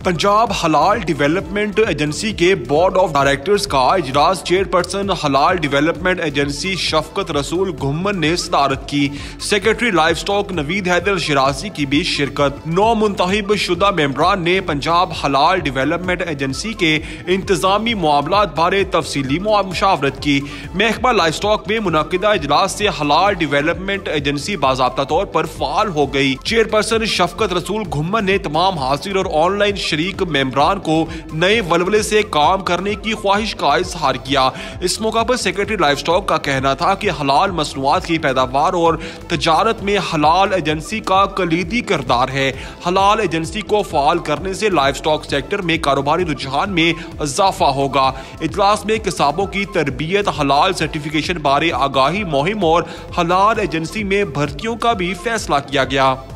पंजाब हलाल development agency के board of directors का इजलास चेयरपर्सन हलाल डेवलपमेंट एजेंसी शफकत रसूल घुम्मन ने सदारत की। Secretary life stock Naveed Haider Shirazi की भी शिरकत। 9 मुंतखब शुदा मेंबरान ने पंजाब हलाल डेवलपमेंट एजेंसी के इंतजामी मामलात बारे तफसीली मुशावरत की। महकमा लाइफ स्टॉक में मुनक्किदा इजलास से हलाल डेवलपमेंट एजेंसी बाज़ाब्ता तौर पर फाल हो गई। चेयरपर्सन शफकत रसूल घुम्मन ने तमाम हाजिर और ऑनलाइन शरीक मेंबरान को नए वलवले से काम करने की ख्वाहिश का इजहार किया। इस मौका पर सेक्रेटरी लाइफ स्टॉक का कहना था कि हलाल मसनूआत की पैदावार और तजारत में हलाल एजेंसी का कलीदी किरदार है। हलाल एजेंसी को फाल करने से लाइफ स्टॉक सेक्टर में कारोबारी रुझान में इजाफा होगा। इजलास में किसाबों की तरबियत, हलाल सर्टिफिकेशन बारे आगाही मुहिम और हलाल एजेंसी में भर्तियों का भी फैसला किया गया।